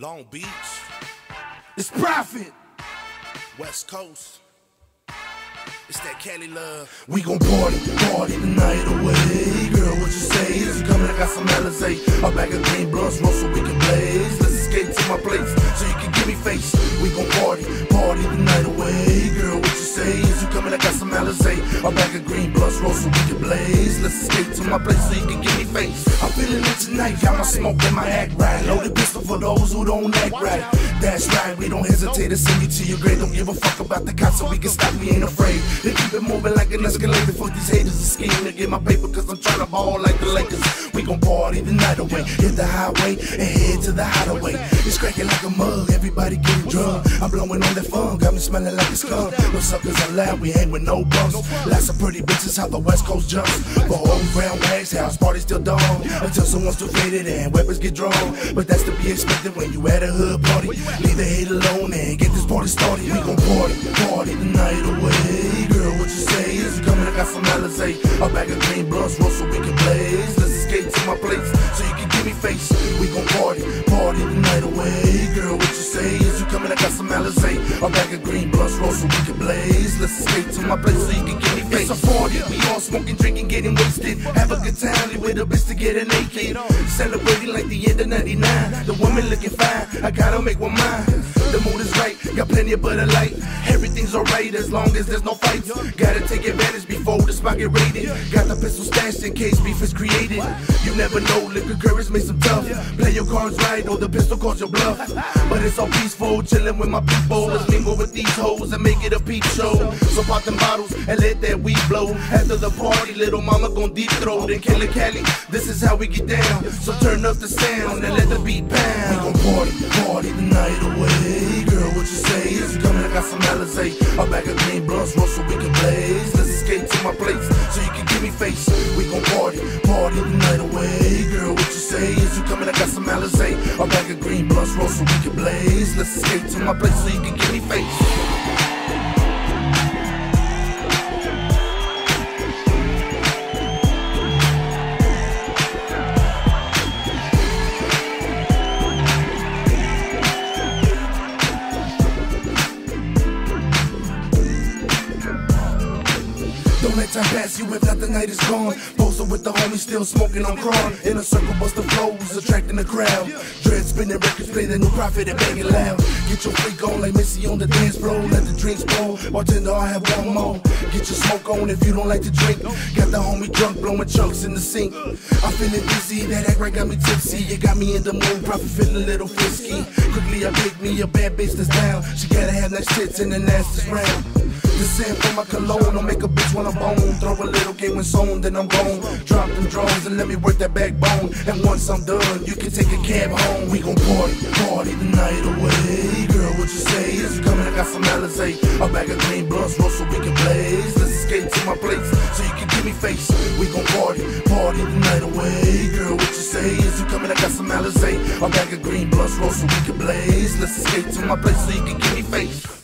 Long Beach, It's Prophet. West Coast. It's that Cali love. We gon' party the night away. Girl, what you say? Is you coming? I got some Alizé. A bag of green blunts, roll so we can blaze. Let's escape to my place so you can give me face. We gon' party the night away. Girl, what you say? Is you coming? I got some Alizé. A bag of green blunts, roll so we can blaze. Let's escape to my place so you can give me face. I'm feeling it tonight, got my smoke and my act right. Loaded pistol for those who don't act right. That's right, we don't hesitate to send you to your grave. Don't give a fuck about the cops so we can stop, we ain't afraid. They keep it moving like an escalator. For these haters a scheme to get my paper, cause I'm tryna ball like the Lakers. We gon' party the night away, hit the highway and head to the hideaway. It's cracking like a mug, everybody getting drunk. I'm blowing on that fun, got me smelling like a skunk. No suckers allowed, we hang with no bumps. Lots of pretty bitches, how the West Coast jumps. For old brown wags, house party still dawn. Until someone's too faded and weapons get drawn. But that's to be expected when you at a hood party. Leave the hate alone and get this party started. We gon' party the night away. Girl, what you say? Is you coming? I got some Alizé. A bag of green blunts, roll so we can blaze. Let's escape to my place so you can give me face. We gon' party the night away. Girl, what you say? Is you coming? I got some Alizé. A bag of green blunts, roll so we can blaze. Let's escape to my place so you can give me face. It's a party, we all smoking, drinking, getting wasted. Have a good time, leave with a bitch to get a naked. Celebrating like the end of '99. The woman looking fine, I gotta make one mine. The mood is right, got plenty of butter light. Everything's alright as long as there's no fights. Gotta take advantage before the spot get raided. Got the pistol stashed in case beef is created. You never know, liquor courage makes them tough. Play your cards right or the pistol calls your bluff. But it's all peaceful, chilling with my people. Let's mingle with these hoes and make it a peep show. So pop them bottles and let that weed blow. After the party, little mama gon' deep throat and kill a Cali. This is how we get down. So turn up the sound and let the beat pound. We gon' party the night away. Girl, what you say? Is you coming? I got some Alizé. A bag of green blunts, roll so we can blaze. Let's escape to my place so you can give me face. We gon' party the night away. Girl, what you say? Is you coming? I got some Alizé. A bag of green blunts, roll so we can blaze. Let's escape to my place so you can give me face. Don't let time pass you if not the night is gone. Posted with the homies still smoking on crawl. In a circle bust the flows, attracting the crowd. Dread spinning records, play the new Prophet and bang it loud. Get your freak on like Missy on the dance floor. Let the drinks pour, bartender I have one more. Get your smoke on if you don't like to drink. Got the homie drunk, blowing chunks in the sink. I'm feeling dizzy, that act right got me tipsy. You got me in the mood, Prophet feeling a little frisky. Quickly I pick me a bad bitch that's down. She gotta have nice tits and the nastiest round. The scent from my cologne, I'll make a bitch wanna bone. Throw a little game when sown, then I'm gone. Drop them drones and let me work that backbone. And once I'm done, you can take a cab home. We gon' party the night away. Girl, what you say? Is you coming? I got some Alizé. A bag of green blunts, roll so we can blaze. Let's escape to my place so you can give me face. We gon' party the night away. Girl, what you say? Is you coming? I got some Alizé. A bag of green blunts, roll so we can blaze. Let's escape to my place so you can give me face.